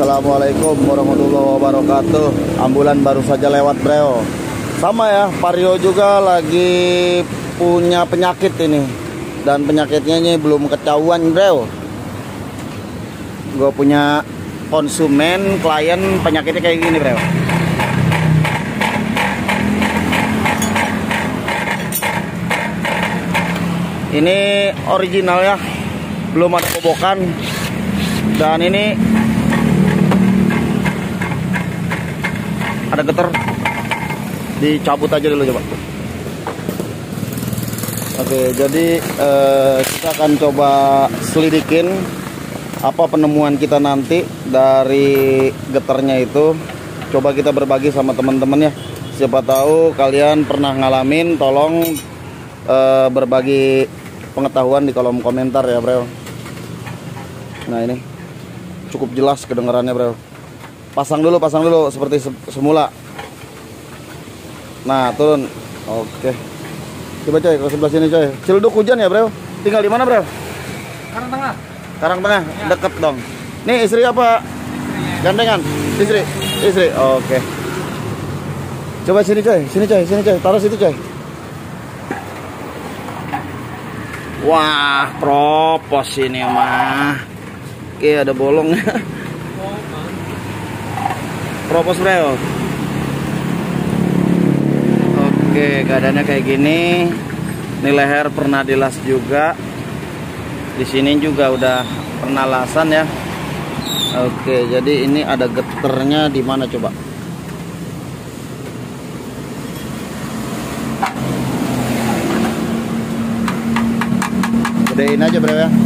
Assalamualaikum warahmatullahi wabarakatuh. Ambulan baru saja lewat, bro. Sama ya, Vario juga lagi punya penyakit ini. Dan penyakitnya ini belum ketahuan, bro. Gue punya konsumen, klien, penyakitnya kayak gini, bro. Ini original ya, belum ada kobokan. Dan ini ada getar, dicabut aja dulu coba. Oke, jadi kita akan coba selidikin apa penemuan kita nanti dari getarnya itu. Coba kita berbagi sama teman-teman ya. Siapa tahu kalian pernah ngalamin, tolong berbagi pengetahuan di kolom komentar ya, bro. Nah, ini cukup jelas kedengarannya, bro. Pasang dulu seperti semula. Nah, turun. Oke. Coba coy ke sebelah sini coy. Ciledug hujan ya, bro. Tinggal di mana, bro? Karang Tengah. Karang Tengah, ya. Deket dong. Nih istri apa? Gandengan. Istri. Oke. Coba sini coy. Taruh situ coy. Wah, propos ini mah. Oke, ada bolongnya. Propos, bro. Oke, keadaannya kayak gini. Ini leher pernah dilas juga. Di sini juga udah pernah lasan ya. Oke, jadi ini ada geternya di mana coba? Gedein aja, bro ya.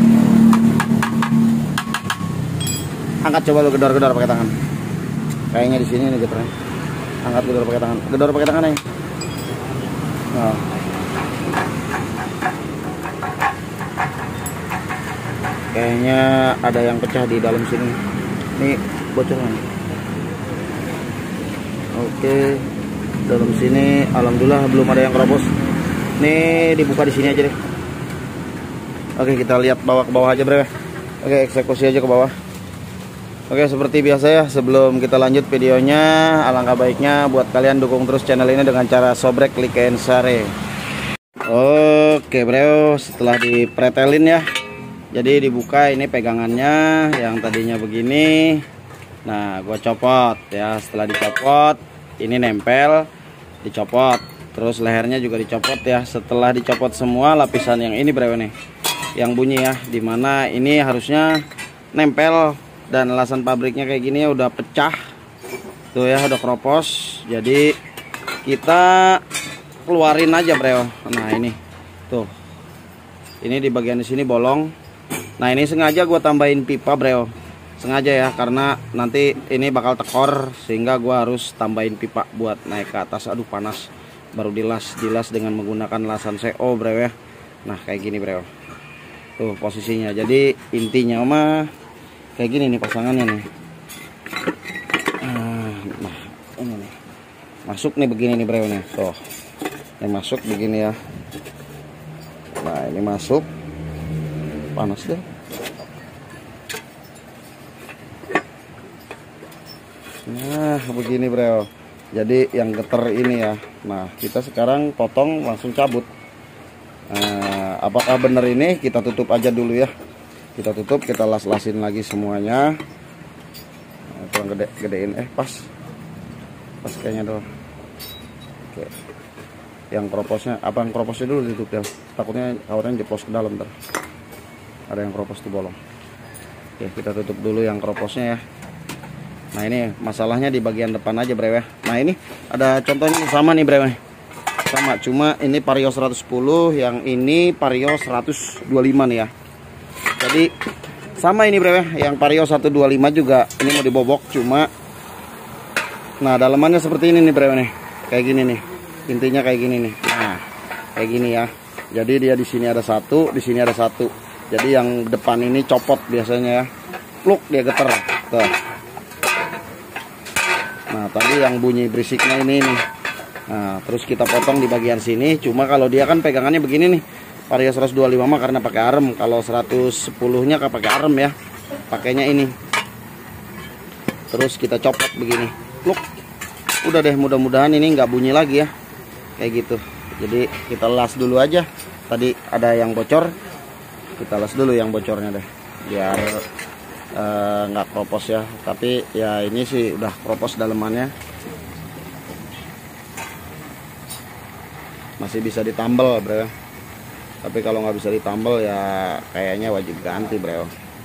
Angkat coba lu, gedor pakai tangan. Kayaknya di sini nih getarnya. Angkat, gedor pakai tangan nih. Nah. Kayaknya ada yang pecah di dalam sini. Nih bocoran. Oke, dalam sini alhamdulillah belum ada yang keropos. Nih dibuka di sini aja deh. Oke, kita lihat ke bawah aja, bro. Oke, eksekusi aja ke bawah. Oke, seperti biasa ya, sebelum kita lanjut videonya, alangkah baiknya buat kalian dukung terus channel ini dengan cara sobrek, like, and share. Oke, bro, setelah dipretelin ya, jadi dibuka ini pegangannya yang tadinya begini. Nah, gua copot ya. Setelah dicopot, ini nempel, dicopot. Terus lehernya juga dicopot ya. Setelah dicopot semua lapisan yang ini, bro, nih, yang bunyi ya, dimana ini harusnya nempel. Dan lasan pabriknya kayak gini ya, udah pecah tuh ya, udah keropos. Jadi kita keluarin aja, bro. Nah, ini tuh, ini di bagian sini bolong. Nah, ini sengaja gue tambahin pipa, bro, sengaja ya, karena nanti ini bakal tekor, sehingga gue harus tambahin pipa buat naik ke atas. Aduh, panas. Baru dilas dengan menggunakan lasan CO, bro ya. Nah, kayak gini, bro, tuh posisinya. Jadi intinya mah kayak gini nih pasangannya nih. Nah, ini nih. Masuk nih begini nih, bro nih. Tuh. Ini masuk begini ya. Nah, ini masuk. Panas deh. Nah, begini, bro. Jadi yang geter ini ya. Nah, kita sekarang potong langsung cabut. Nah, apakah benar ini? Kita tutup aja dulu ya. Kita tutup, kita las-lasin lagi semuanya. Nah, itu yang gedein, pas kayaknya tuh. Oke, yang kroposnya, yang kroposnya dulu ditutup ya, takutnya jeplos ke dalam ntar. Ada yang kropos tuh bolong. Oke, kita tutup dulu yang kroposnya ya. Nah, ini masalahnya di bagian depan aja, bro ya. Nah, ini ada contohnya sama nih, bro. Sama, cuma ini Vario 110, yang ini Vario 125 nih ya. Jadi sama ini, bro ya, yang Vario 125 juga ini mau dibobok, cuma nah dalamannya seperti ini nih, bro nih. Kayak gini nih. Intinya kayak gini nih. Nah, kayak gini ya. Jadi dia di sini ada satu, di sini ada satu. Jadi yang depan ini copot biasanya ya. Pluk, dia geter. Tuh. Nah, tadi yang bunyi berisiknya ini nih. Nah, terus kita potong di bagian sini. Cuma kalau dia kan pegangannya begini nih. Vario 125 mah karena pakai arem. Kalau 110-nya pakai arem ya. Pakainya ini. terus kita copot begini, pluk, udah deh. Mudah-mudahan ini nggak bunyi lagi ya, kayak gitu. Jadi kita las dulu aja, tadi ada yang bocor, kita las dulu yang bocornya deh, biar nggak kropos ya. Tapi ya ini sih udah kropos dalemannya, masih bisa ditambal bro. Tapi kalau nggak bisa ditambal ya kayaknya wajib ganti bro.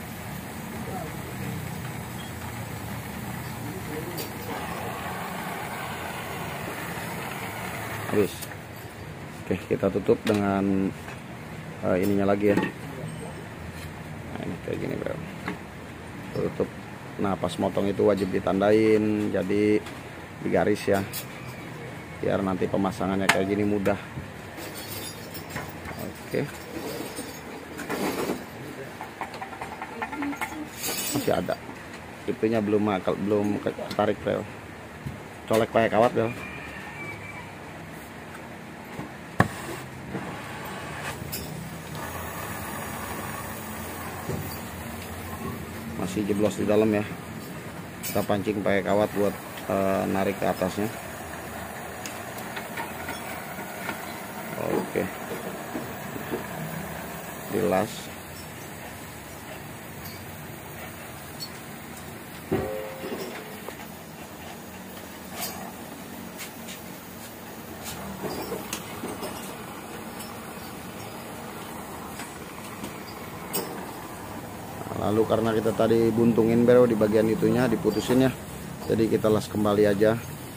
Habis. Oke, kita tutup dengan ininya lagi ya. Nah, ini kayak gini bro, tutup. Nah, pas motong itu wajib ditandain, jadi digaris ya, biar nanti pemasangannya kayak gini mudah. Oke, masih ada itunya, belum ketarik bro. Colek pakai kawat bro. Masih jeblos di dalam ya, kita pancing pakai kawat buat narik ke atasnya. Oke, dilas. Lalu karena kita tadi buntungin bro di bagian itunya, diputusin ya, jadi kita las kembali aja.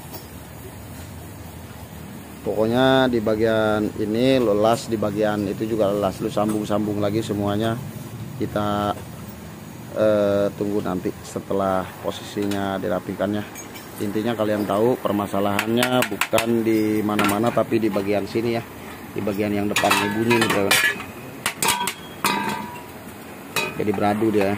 Pokoknya di bagian ini lo las, di bagian itu juga las, lu sambung-sambung lagi semuanya. Kita tunggu nanti setelah posisinya dirapikannya. Intinya kalian tahu permasalahannya bukan di mana-mana, tapi di bagian sini ya, di bagian yang depan ini bunyi nih bro. Jadi beradu dia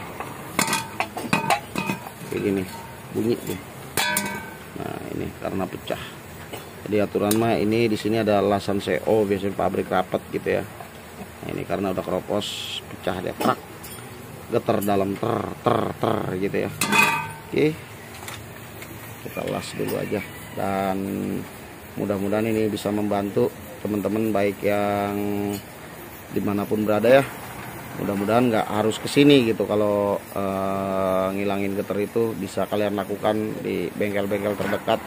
kayak gini, bunyi deh. Nah ini karena pecah. Jadi aturan mah ini di sini ada lasan CO, biasanya pabrik rapat gitu ya. Nah, ini karena udah keropos, pecah dia, prak, getar dalam, ter gitu ya. Oke, kita las dulu aja, dan mudah-mudahan ini bisa membantu teman-teman baik yang dimanapun berada ya. Mudah-mudahan nggak harus kesini gitu. Kalau ngilangin getar itu bisa kalian lakukan di bengkel-bengkel terdekat.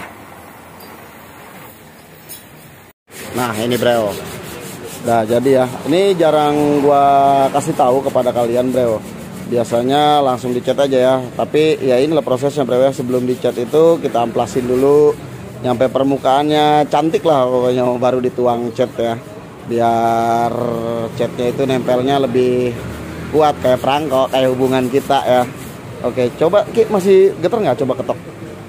Nah ini bro, nah jadi ya, ini jarang gua kasih tahu kepada kalian bro. Biasanya langsung dicat aja ya, tapi ya inilah prosesnya bro ya. Sebelum dicat itu kita amplasin dulu, nyampe permukaannya cantik lah pokoknya, baru dituang cat ya, biar catnya itu nempelnya lebih kuat kayak perangkok, kayak hubungan kita ya. Oke, coba Ki, masih getar nggak? Coba ketok.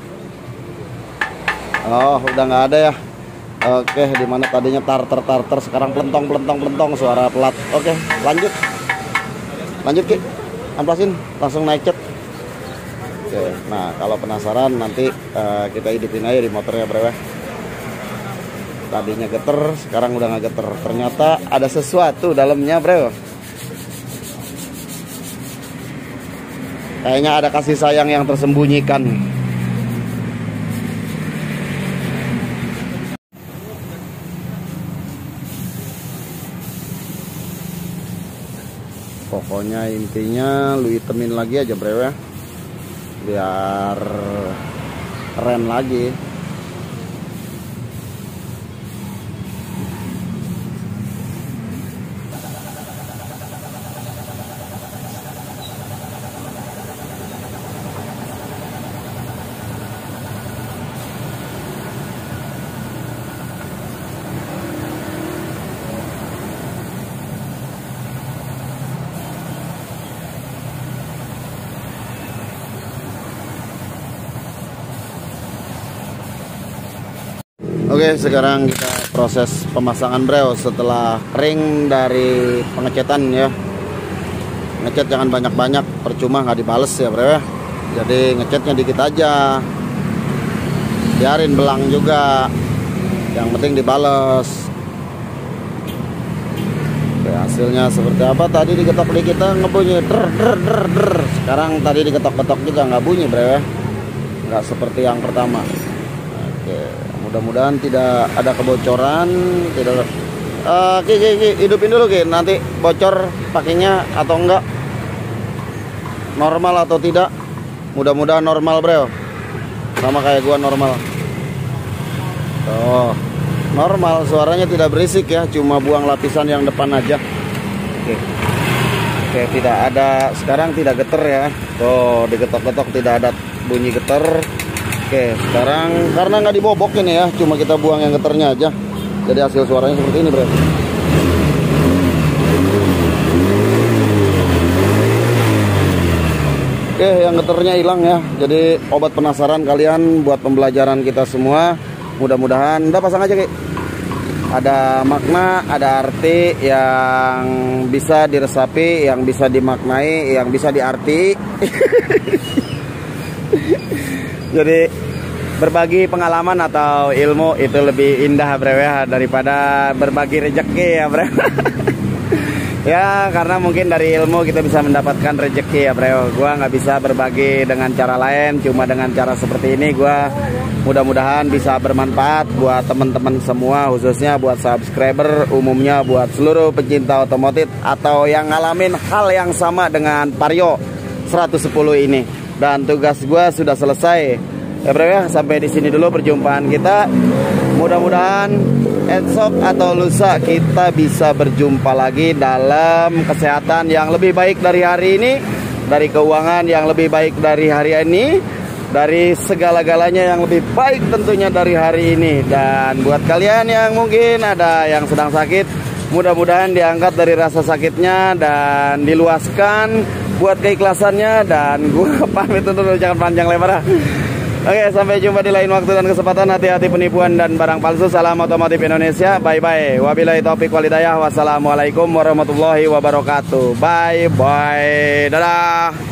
Oh, udah nggak ada ya. Oke, dimana tadinya tarter sekarang pelentong suara pelat. Oke, lanjut Ki, amplasin, langsung naik cat. Oke, nah kalau penasaran nanti kita hidupin aja di motornya bro ya. Tadinya geter, sekarang udah nggak geter. Ternyata ada sesuatu dalamnya bro. Kayaknya ada kasih sayang yang tersembunyikan. Pokoknya intinya lu hitemin lagi aja bro ya, biar keren lagi. Oke, sekarang kita proses pemasangan bro. Setelah kering dari pengecatan ya, ngecat jangan banyak-banyak, percuma nggak dibales ya bro ya. Jadi ngecatnya dikit aja, biarin belang juga, yang penting dibales. Oke, hasilnya seperti apa? Tadi diketok di kita ngebunyi der. Sekarang tadi diketok-ketok juga nggak bunyi bro ya. nggak seperti yang pertama. Oke, mudah-mudahan tidak ada kebocoran, tidak. Ki, hidupin dulu Ki, nanti bocor pakainya atau enggak, normal atau tidak. Mudah-mudahan normal bro, sama kayak gua normal. Oh, normal, suaranya tidak berisik ya, cuma buang lapisan yang depan aja. Oke, tidak ada, sekarang tidak geter ya. Tuh, digetok-getok tidak ada bunyi geter. Oke, sekarang karena nggak dibobok ini ya, cuma kita buang yang geternya aja. Jadi hasil suaranya seperti ini bro. Oke, yang geternya hilang ya. Jadi obat penasaran kalian buat pembelajaran kita semua. Mudah-mudahan, udah pasang aja Ki. Ada makna, ada arti yang bisa diresapi, yang bisa dimaknai, yang bisa diarti. Jadi berbagi pengalaman atau ilmu itu lebih indah bro ya, daripada berbagi rezeki ya bro. Ya karena mungkin dari ilmu kita bisa mendapatkan rezeki ya bro. Gua nggak bisa berbagi dengan cara lain, cuma dengan cara seperti ini. Gua mudah-mudahan bisa bermanfaat buat teman-teman semua, khususnya buat subscriber, umumnya buat seluruh pencinta otomotif atau yang ngalamin hal yang sama dengan Vario 110 ini. Dan tugas gua sudah selesai. Ya bro ya, sampai di sini dulu perjumpaan kita. Mudah-mudahan esok atau lusa kita bisa berjumpa lagi dalam kesehatan yang lebih baik dari hari ini, dari keuangan yang lebih baik dari hari ini, dari segala-galanya yang lebih baik tentunya dari hari ini. Dan buat kalian yang mungkin ada yang sedang sakit, mudah-mudahan diangkat dari rasa sakitnya dan diluaskan buat keikhlasannya. Dan gue pamit untuk jangan panjang lebar. Oke, sampai jumpa di lain waktu dan kesempatan. Hati-hati penipuan dan barang palsu. Salam otomotif Indonesia. Bye-bye. Wabillahi taufiq walhidayah. Wassalamualaikum warahmatullahi wabarakatuh. Bye-bye. Dadah.